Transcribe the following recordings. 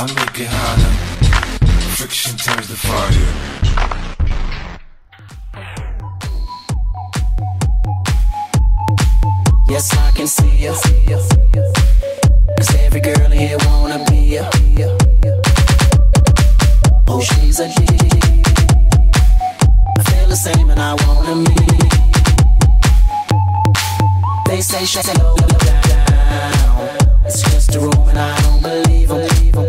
I make it hotter. Friction turns to fire. Yes, I can see ya. 'Cause every girl here wanna be ya. Oh, she's a G. I feel the same and I wanna meet. They say shut it low down. It's just a room and I don't believe 'em.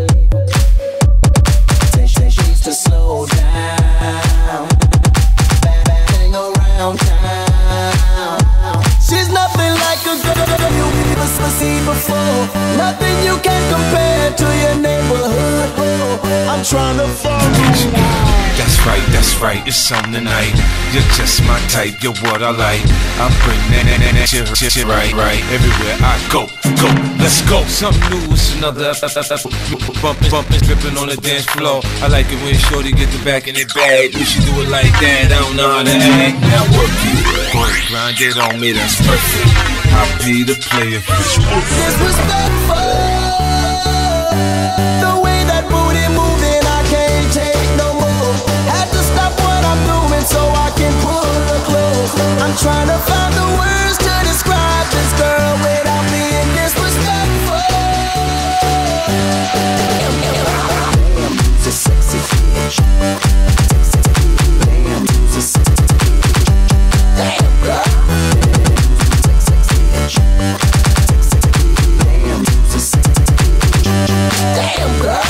They say she's to slow down. Bang around town. She's nothing like a girl you've never seen before. Nothing you can compare to your neighborhood. I'm trying to find you. That's right, it's on tonight. You're just my type, you're what I like. I bring that shit right. Everywhere I go, let's go. Something new, it's another bumping, dripping on the dance floor. I like it when shorty get the back in it bag. You should do it like that, I don't know how to act. Now work it, grind it on me, that's perfect. I'll be the player. Disrespectful. The way that booty moving, I can't take no more. Had to stop what I'm doing so I can pull her close. I'm trying to find the words to describe this girl without being disrespectful. Damn, she's a sexy bitch. Damn, she's a sexy bitch. Damn, girl. Sexy bitch. Damn, she's a sexy bitch. Damn, girl.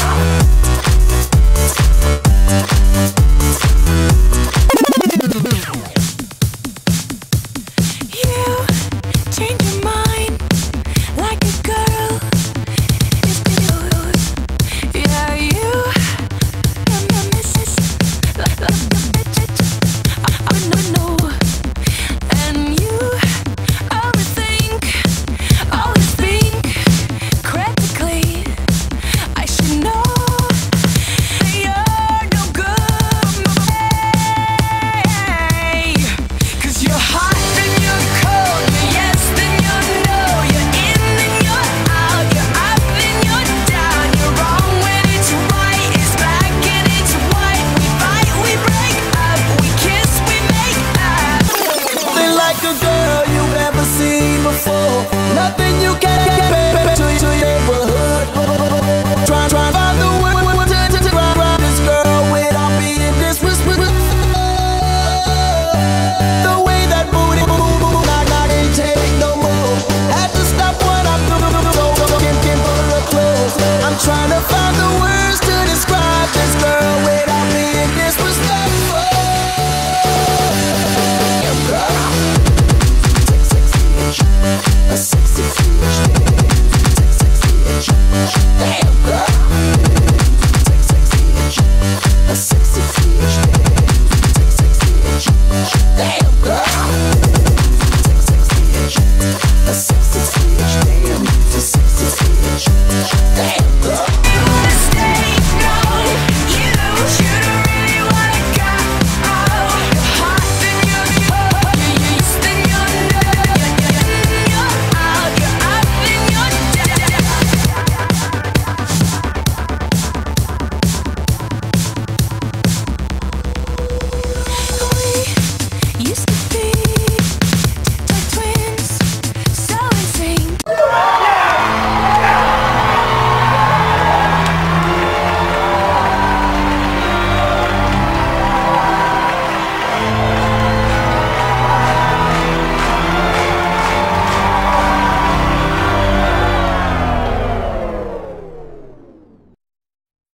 Nothing you can compare to your neighborhood. Try to find the word to describe this girl without being disrespectful. The way that booty move, I can't take no more. Had to stop what I'm doing so I can pull her close. I'm trying to find the words to describe this girl without being disrespectful. A sexy bitch, sexy bitch, damn girl. Sexy bitch, a sexy bitch, sexy bitch, damn girl.